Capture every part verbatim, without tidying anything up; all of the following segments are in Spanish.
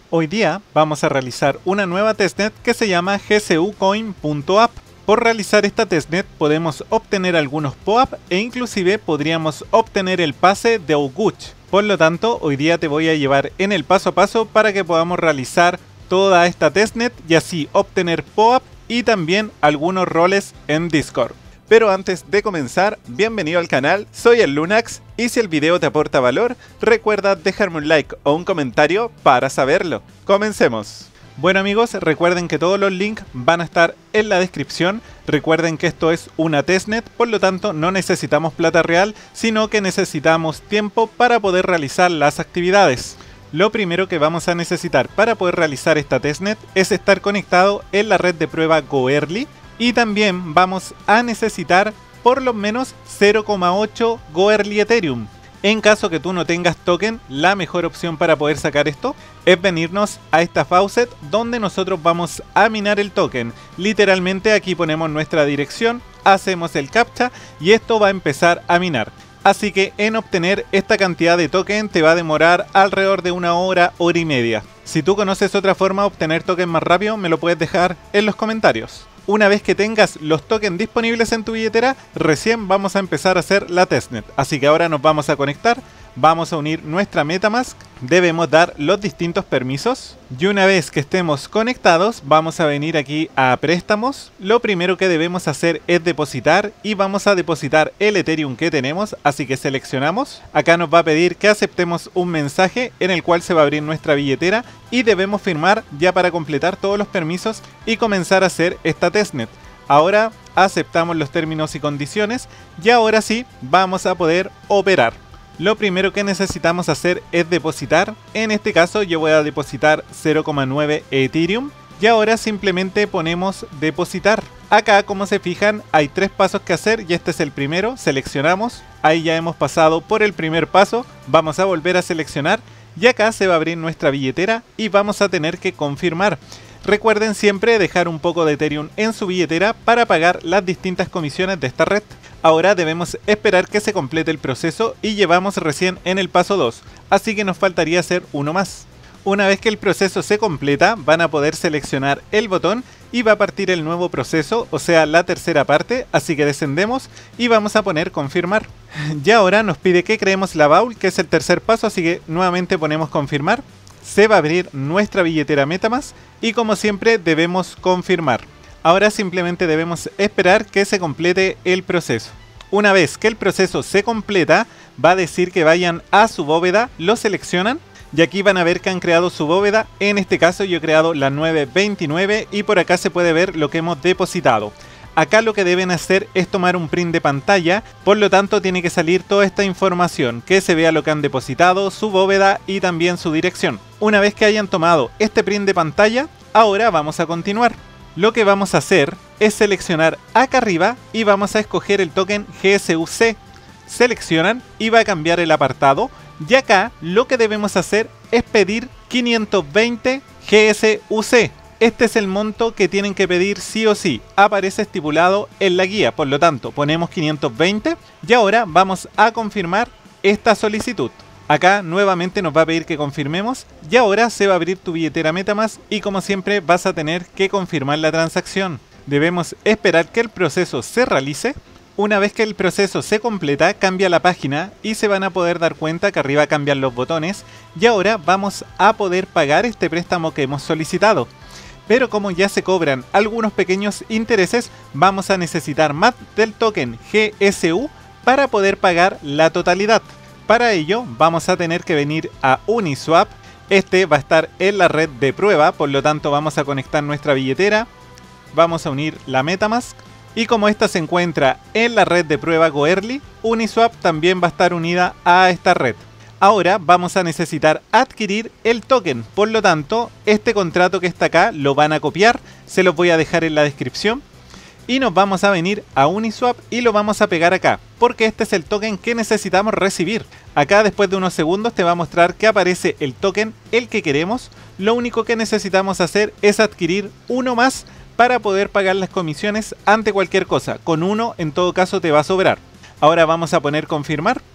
Hoy día vamos a realizar una nueva testnet que se llama gcucoin.app. Por realizar esta testnet podemos obtener algunos P O A P e inclusive podríamos obtener el pase de Oguch. Por lo tanto, hoy día te voy a llevar en el paso a paso para que podamos realizar toda esta testnet y así obtener P O A P y también algunos roles en Discord. Pero antes de comenzar, bienvenido al canal, soy el Lunax y si el video te aporta valor, recuerda dejarme un like o un comentario para saberlo. Comencemos. Bueno amigos, recuerden que todos los links van a estar en la descripción. Recuerden que esto es una testnet, por lo tanto no necesitamos plata real, sino que necesitamos tiempo para poder realizar las actividades. Lo primero que vamos a necesitar para poder realizar esta testnet es estar conectado en la red de prueba Goerli. Y también vamos a necesitar por lo menos cero coma ocho Goerli Ethereum. En caso que tú no tengas token, la mejor opción para poder sacar esto es venirnos a esta faucet donde nosotros vamos a minar el token. Literalmente aquí ponemos nuestra dirección, hacemos el captcha y esto va a empezar a minar. Así que en obtener esta cantidad de token te va a demorar alrededor de una hora, hora y media. Si tú conoces otra forma de obtener token más rápido, me lo puedes dejar en los comentarios. Una vez que tengas los tokens disponibles en tu billetera, recién vamos a empezar a hacer la testnet. Así que ahora nos vamos a conectar, vamos a unir nuestra MetaMask, debemos dar los distintos permisos. Y una vez que estemos conectados, vamos a venir aquí a préstamos. Lo primero que debemos hacer es depositar y vamos a depositar el Ethereum que tenemos. Así que seleccionamos. Acá nos va a pedir que aceptemos un mensaje en el cual se va a abrir nuestra billetera y debemos firmar ya para completar todos los permisos y comenzar a hacer esta testnet. Ahora aceptamos los términos y condiciones y ahora sí vamos a poder operar. Lo primero que necesitamos hacer es depositar. En este caso yo voy a depositar cero coma nueve Ethereum. Y ahora simplemente ponemos depositar. Acá, como se fijan, hay tres pasos que hacer y este es el primero. Seleccionamos. Ahí ya hemos pasado por el primer paso. Vamos a volver a seleccionar. Y acá se va a abrir nuestra billetera y vamos a tener que confirmar. Recuerden siempre dejar un poco de Ethereum en su billetera para pagar las distintas comisiones de esta red. Ahora debemos esperar que se complete el proceso y llevamos recién en el paso dos, así que nos faltaría hacer uno más. Una vez que el proceso se completa, van a poder seleccionar el botón y va a partir el nuevo proceso, o sea la tercera parte, así que descendemos y vamos a poner confirmar. Y ahora nos pide que creemos la baúl, que es el tercer paso, así que nuevamente ponemos confirmar. Se va a abrir nuestra billetera MetaMask y como siempre debemos confirmar. Ahora simplemente debemos esperar que se complete el proceso. Una vez que el proceso se completa, va a decir que vayan a su bóveda, lo seleccionan y aquí van a ver que han creado su bóveda. En este caso yo he creado la nueve veintinueve y por acá se puede ver lo que hemos depositado. Acá lo que deben hacer es tomar un print de pantalla, por lo tanto tiene que salir toda esta información, que se vea lo que han depositado, su bóveda y también su dirección. Una vez que hayan tomado este print de pantalla, ahora vamos a continuar. Lo que vamos a hacer es seleccionar acá arriba y vamos a escoger el token G S U C. Seleccionan y va a cambiar el apartado y acá lo que debemos hacer es pedir quinientos veinte G S U C. Este es el monto que tienen que pedir sí o sí, aparece estipulado en la guía, por lo tanto ponemos quinientos veinte y ahora vamos a confirmar esta solicitud. Acá nuevamente nos va a pedir que confirmemos y ahora se va a abrir tu billetera MetaMask y como siempre vas a tener que confirmar la transacción. Debemos esperar que el proceso se realice. Una vez que el proceso se completa, cambia la página y se van a poder dar cuenta que arriba cambian los botones y ahora vamos a poder pagar este préstamo que hemos solicitado. Pero como ya se cobran algunos pequeños intereses, vamos a necesitar más del token G S U para poder pagar la totalidad. Para ello vamos a tener que venir a Uniswap. Este va a estar en la red de prueba, por lo tanto vamos a conectar nuestra billetera. Vamos a unir la MetaMask. Y como esta se encuentra en la red de prueba Goerli, Uniswap también va a estar unida a esta red. Ahora vamos a necesitar adquirir el token, por lo tanto este contrato que está acá lo van a copiar, se los voy a dejar en la descripción. Y nos vamos a venir a Uniswap y lo vamos a pegar acá, porque este es el token que necesitamos recibir. Acá después de unos segundos te va a mostrar que aparece el token, el que queremos. Lo único que necesitamos hacer es adquirir uno más para poder pagar las comisiones ante cualquier cosa. Con uno en todo caso te va a sobrar. Ahora vamos a poner confirmar.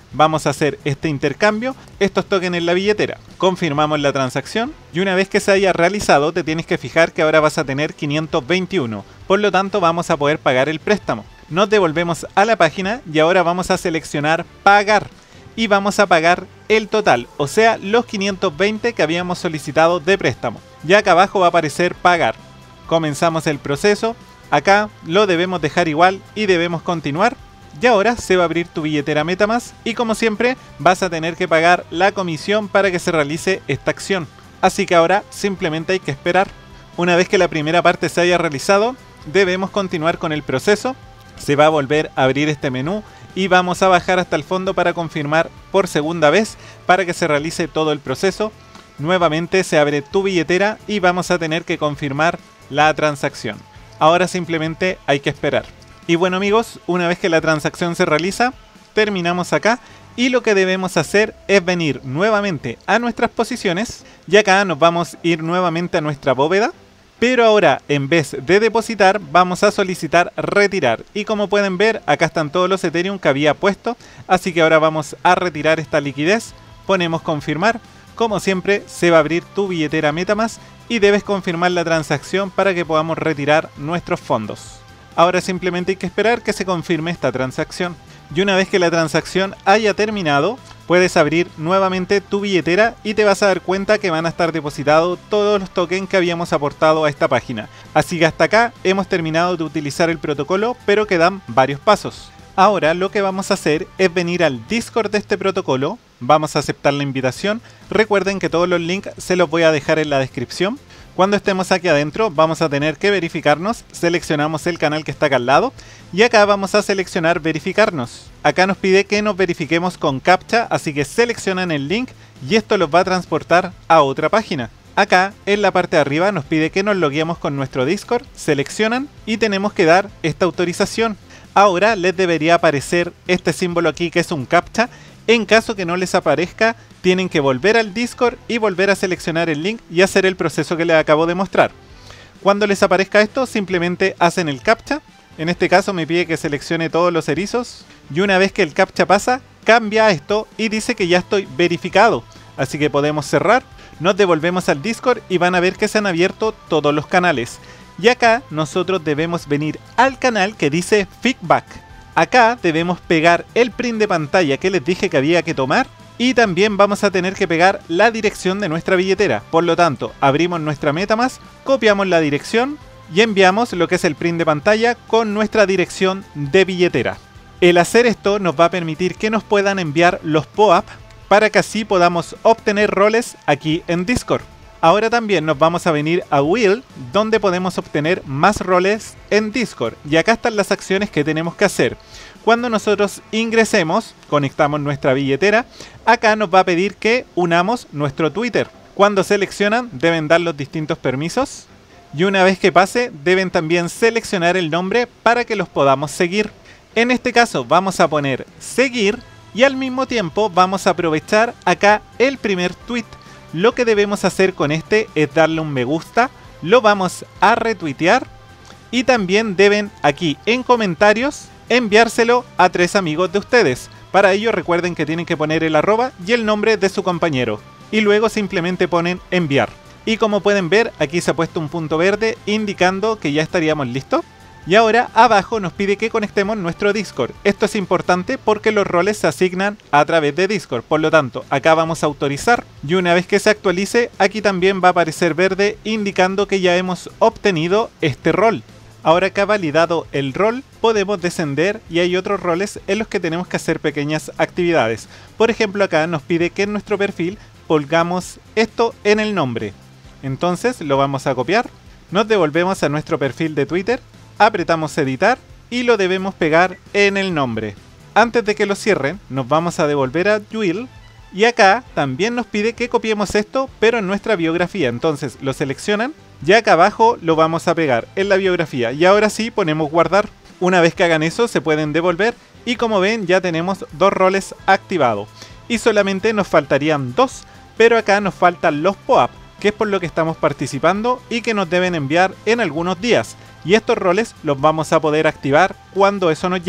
vamos a hacer este intercambio, estos tokens en la billetera. Confirmamos la transacción y una vez que se haya realizado te tienes que fijar que ahora vas a tener quinientos veintiuno, por lo tanto vamos a poder pagar el préstamo. Nos devolvemos a la página y ahora vamos a seleccionar pagar y vamos a pagar el total, o sea los quinientos veinte que habíamos solicitado de préstamo. Ya acá abajo va a aparecer pagar. Comenzamos el proceso, acá lo debemos dejar igual y debemos continuar. Y ahora se va a abrir tu billetera MetaMask y como siempre vas a tener que pagar la comisión para que se realice esta acción. Así que ahora simplemente hay que esperar. Una vez que la primera parte se haya realizado, debemos continuar con el proceso. Se va a volver a abrir este menú y vamos a bajar hasta el fondo para confirmar por segunda vez para que se realice todo el proceso. Nuevamente se abre tu billetera y vamos a tener que confirmar la transacción. Ahora simplemente hay que esperar. Y bueno amigos, una vez que la transacción se realiza, terminamos acá y lo que debemos hacer es venir nuevamente a nuestras posiciones y acá nos vamos a ir nuevamente a nuestra bóveda. Pero ahora, en vez de depositar, vamos a solicitar retirar. Y como pueden ver, acá están todos los Ethereum que había puesto. Así que ahora vamos a retirar esta liquidez. Ponemos confirmar. Como siempre, se va a abrir tu billetera MetaMask y debes confirmar la transacción para que podamos retirar nuestros fondos. Ahora simplemente hay que esperar que se confirme esta transacción. Y una vez que la transacción haya terminado, puedes abrir nuevamente tu billetera y te vas a dar cuenta que van a estar depositados todos los tokens que habíamos aportado a esta página. Así que hasta acá hemos terminado de utilizar el protocolo, pero quedan varios pasos. Ahora lo que vamos a hacer es venir al Discord de este protocolo, vamos a aceptar la invitación. Recuerden que todos los links se los voy a dejar en la descripción. Cuando estemos aquí adentro vamos a tener que verificarnos, seleccionamos el canal que está acá al lado y acá vamos a seleccionar verificarnos. Acá nos pide que nos verifiquemos con CAPTCHA, así que seleccionan el link y esto los va a transportar a otra página. Acá en la parte de arriba nos pide que nos logueemos con nuestro Discord, seleccionan y tenemos que dar esta autorización. Ahora les debería aparecer este símbolo aquí que es un CAPTCHA. En caso que no les aparezca, tienen que volver al Discord y volver a seleccionar el link y hacer el proceso que les acabo de mostrar. Cuando les aparezca esto, simplemente hacen el CAPTCHA. En este caso me pide que seleccione todos los erizos. Y una vez que el CAPTCHA pasa, cambia esto y dice que ya estoy verificado. Así que podemos cerrar, nos devolvemos al Discord y van a ver que se han abierto todos los canales. Y acá nosotros debemos venir al canal que dice Feedback. Acá debemos pegar el print de pantalla que les dije que había que tomar y también vamos a tener que pegar la dirección de nuestra billetera. Por lo tanto, abrimos nuestra MetaMask, copiamos la dirección y enviamos lo que es el print de pantalla con nuestra dirección de billetera. El hacer esto nos va a permitir que nos puedan enviar los P O A P para que así podamos obtener roles aquí en Discord. Ahora también nos vamos a venir a Wheel, donde podemos obtener más roles en Discord. Y acá están las acciones que tenemos que hacer. Cuando nosotros ingresemos, conectamos nuestra billetera, acá nos va a pedir que unamos nuestro Twitter. Cuando seleccionan, deben dar los distintos permisos. Y una vez que pase, deben también seleccionar el nombre para que los podamos seguir. En este caso vamos a poner seguir y al mismo tiempo vamos a aprovechar acá el primer tweet. Lo que debemos hacer con este es darle un me gusta, lo vamos a retuitear y también deben aquí en comentarios enviárselo a tres amigos de ustedes. Para ello recuerden que tienen que poner el arroba y el nombre de su compañero y luego simplemente ponen enviar. Y como pueden ver aquí se ha puesto un punto verde indicando que ya estaríamos listos. Y ahora abajo nos pide que conectemos nuestro Discord. Esto es importante porque los roles se asignan a través de Discord. Por lo tanto, acá vamos a autorizar. Y una vez que se actualice, aquí también va a aparecer verde indicando que ya hemos obtenido este rol. Ahora que ha validado el rol, podemos descender y hay otros roles en los que tenemos que hacer pequeñas actividades. Por ejemplo, acá nos pide que en nuestro perfil pongamos esto en el nombre. Entonces lo vamos a copiar. Nos devolvemos a nuestro perfil de Twitter. Apretamos editar y lo debemos pegar en el nombre. Antes de que lo cierren, nos vamos a devolver a Wheel y acá también nos pide que copiemos esto, pero en nuestra biografía. Entonces lo seleccionan y acá abajo lo vamos a pegar en la biografía y ahora sí ponemos guardar. Una vez que hagan eso se pueden devolver y como ven ya tenemos dos roles activados y solamente nos faltarían dos, pero acá nos faltan los P O A P, que es por lo que estamos participando y que nos deben enviar en algunos días. Y estos roles los vamos a poder activar cuando eso nos llegue.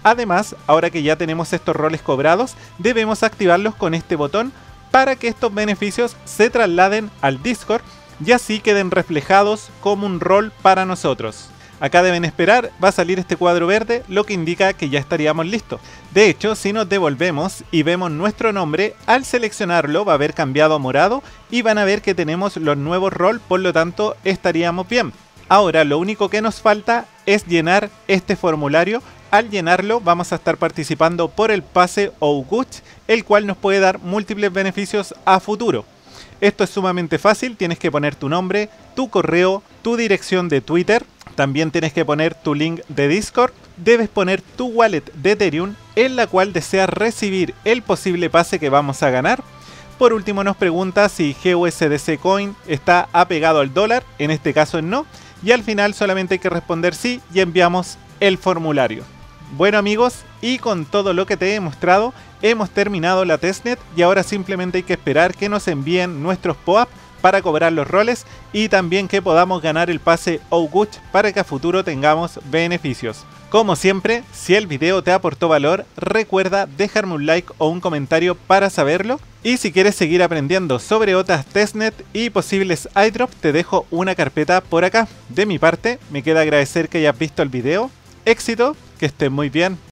Además, ahora que ya tenemos estos roles cobrados, debemos activarlos con este botón para que estos beneficios se trasladen al Discord y así queden reflejados como un rol para nosotros. Acá deben esperar, va a salir este cuadro verde, lo que indica que ya estaríamos listos. De hecho, si nos devolvemos y vemos nuestro nombre, al seleccionarlo va a haber cambiado a morado y van a ver que tenemos los nuevos roles, por lo tanto estaríamos bien. Ahora lo único que nos falta es llenar este formulario. Al llenarlo vamos a estar participando por el pase Ouguch, el cual nos puede dar múltiples beneficios a futuro. Esto es sumamente fácil, tienes que poner tu nombre, tu correo, tu dirección de Twitter, también tienes que poner tu link de Discord, debes poner tu wallet de Ethereum en la cual deseas recibir el posible pase que vamos a ganar. Por último nos pregunta si G U S D C Coin está apegado al dólar, en este caso es no, y al final solamente hay que responder sí y enviamos el formulario. Bueno amigos, y con todo lo que te he mostrado, hemos terminado la testnet y ahora simplemente hay que esperar que nos envíen nuestros P O A P para cobrar los roles y también que podamos ganar el pase Ouguch para que a futuro tengamos beneficios. Como siempre, si el video te aportó valor, recuerda dejarme un like o un comentario para saberlo. Y si quieres seguir aprendiendo sobre otras testnet y posibles airdrops, te dejo una carpeta por acá. De mi parte, me queda agradecer que hayas visto el video. Éxito, que estés muy bien.